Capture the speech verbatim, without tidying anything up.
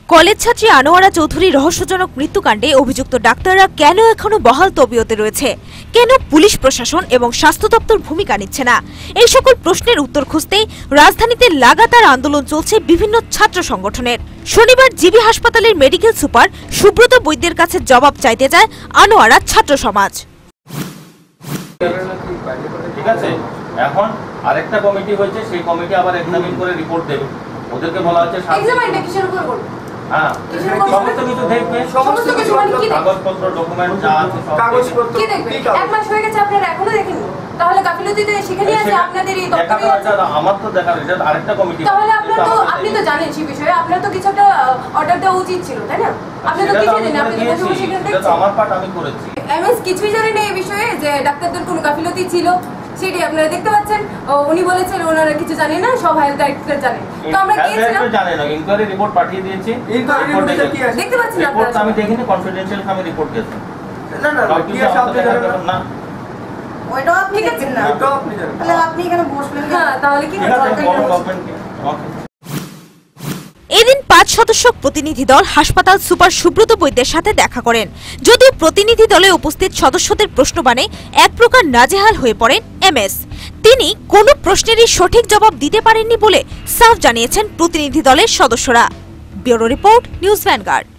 College ছাত্রী আনোয়ারা চৌধুরী রহস্যজনক মৃত্যুকাণ্ডে অভিযুক্ত ডাক্তাররা কেন এখনো বহাল তবিয়তে রয়েছে, কেন পুলিশ প্রশাসন এবং স্বাস্থ্য দপ্তর ভূমিকা নিচ্ছে না, এই সকল প্রশ্নের উত্তর খুঁজতেই রাজধানীতে লাগাতার আন্দোলন চলছে বিভিন্ন ছাত্র সংগঠনের। শনিবার জিবি হাসপাতালের মেডিকেল সুপার সুব্রত বৈদ্যের কাছে জবাব চাইতে যায় আনোয়ারা ছাত্র সমাজ। ঠিক আছে, এখন আরেকটা কমিটি হয়েছে, সেই কমিটি আবার এক্সামিন করে রিপোর্ট দেবে। ওদেরকে বলা হচ্ছে এক্সামিনটা কিসের উপর করবে? হ্যাঁ, সমস্ত কিছু দেখবে, সমস্ত কিছু মানে কি? কাগজপত্র, ডকুমেন্ট যা আছে সব কাগজপত্র কি দেখবে? এক মাস হয়ে গেছে আপনারা এখনো দেখেননি? তাহলে গাফিলতিতে সেখানে আছে আপনাদের এই দপ্তরে আছে। আমার তো দেখার এটা আরেকটা কমিটি। তাহলে আপনারা তো আপনি তো জানেন সেই বিষয়ে, আপনার তো কিছু একটা অর্ডার দেওয়া উচিত ছিল, তাই না? আপনি তো কিছু জানেন, আপনি তো বসে বসে দেখছেন। এটা তো আমার পার্ট আমি করেছি। এমএস কিছুই জানেন না এই বিষয়ে যে ডাক্তারদের কোনো গাফিলতি ছিল, সেটাই আপনারা দেখতে পাচ্ছেন। উনি বলেছেন ওনারা কিছু জানেন না, সব হেলথ ডাইরেক্টর জানেন। তো আমরা গিয়েছিলাম, জানেন না, ইনকোয়ারি রিপোর্ট পাঠিয়ে দিয়েছি। ইনকোয়ারি রিপোর্ট দেখতে পাচ্ছেন আপনারা? রিপোর্ট আমি দেখিনি, কনফিডেন্সিয়াল আমি রিপোর্ট দিয়েছি। না না, কি আপনি জানেন না? ওইটাও আপনি দেখছেন না, ওইটাও আপনি জানেন। তাহলে আপনি এখানে বসবেন। হ্যাঁ, তাহলে কি এদিন পাঁচ সদস্য প্রতিনিধি দল হাসপাতাল সুপার সুব্রত বৈদ্যের সাথে দেখা করেন। যদিও প্রতিনিধি দলে উপস্থিত সদস্যদের প্রশ্নবাণে এক প্রকার নাজেহাল হয়ে পড়েন এমএস। তিনি কোনো প্রশ্নেরই সঠিক জবাব দিতে পারেননি বলে সাফ জানিয়েছেন প্রতিনিধি দলের সদস্যরা। Bureau report, news vanguard.